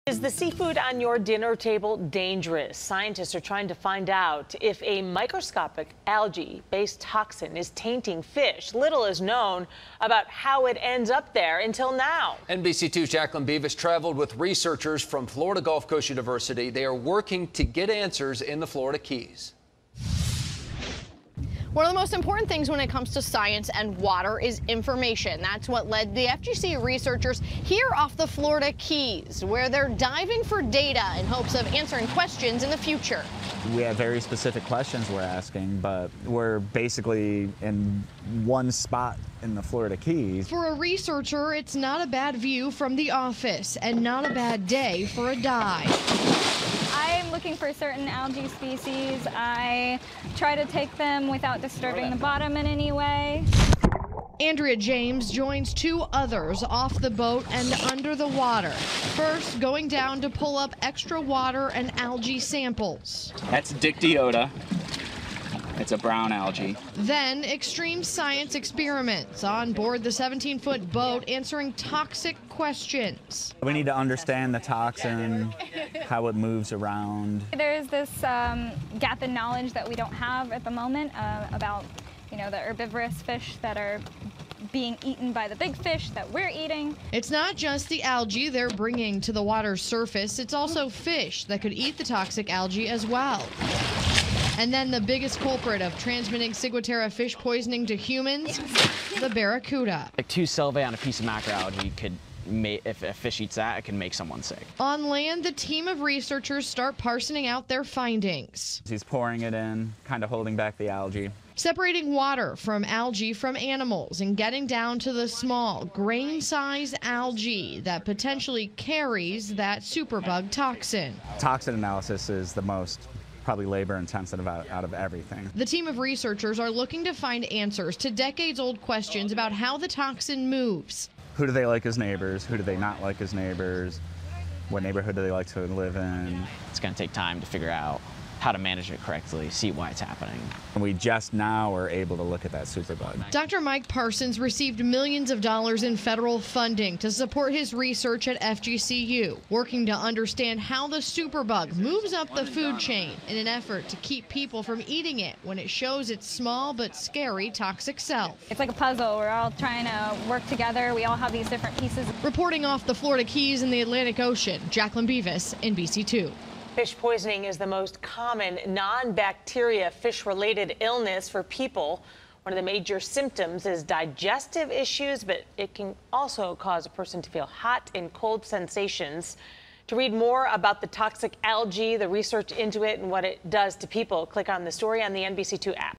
Is the seafood on your dinner table dangerous? Scientists are trying to find out if a microscopic algae-based toxin is tainting fish. Little is known about how it ends up there until now. NBC2's Jacqueline Beavis traveled with researchers from Florida Gulf Coast University. They are working to get answers in the Florida Keys. One of the most important things when it comes to science and water is information. That's what led the FGC researchers here off the Florida Keys, where they're diving for data in hopes of answering questions in the future. We have very specific questions we're asking, but we're basically in one spot in the Florida Keys. For a researcher, it's not a bad view from the office and not a bad day for a dive. I'm looking for certain algae species. I try to take them without disturbing the bottom in any way. Andrea James joins two others off the boat and under the water. First, going down to pull up extra water and algae samples. That's Dictyota. It's a brown algae. Then, extreme science experiments on board the 17-foot boat answering toxic questions. We need to understand the toxin, how it moves around. There's this gap in knowledge that we don't have at the moment about, the herbivorous fish that are being eaten by the big fish that we're eating. It's not just the algae they're bringing to the water's surface, it's also fish that could eat the toxic algae as well. And then the biggest culprit of transmitting ciguatera fish poisoning to humans, the barracuda. Like 2 sylvae on a piece of macroalgae could if a fish eats that, it can make someone sick. On land, the team of researchers start parsing out their findings. He's pouring it in, kind of holding back the algae. Separating water from algae from animals and getting down to the small, grain-sized algae that potentially carries that superbug toxin. Toxin analysis is the most probably labor-intensive out of everything. The team of researchers are looking to find answers to decades-old questions about how the toxin moves. Who do they like as neighbors? Who do they not like as neighbors? What neighborhood do they like to live in? It's going to take time to figure out how to manage it correctly, see why it's happening. And we just now are able to look at that superbug. Dr. Mike Parsons received millions of dollars in federal funding to support his research at FGCU, working to understand how the superbug moves up the food chain in an effort to keep people from eating it when it shows its small but scary toxic self. It's like a puzzle. We're all trying to work together. We all have these different pieces. Reporting off the Florida Keys in the Atlantic Ocean, Jacqueline Beavis, NBC2. Fish poisoning is the most common non-bacteria fish-related illness for people. One of the major symptoms is digestive issues, but it can also cause a person to feel hot and cold sensations. To read more about the toxic algae, the research into it, and what it does to people, click on the story on the NBC2 app.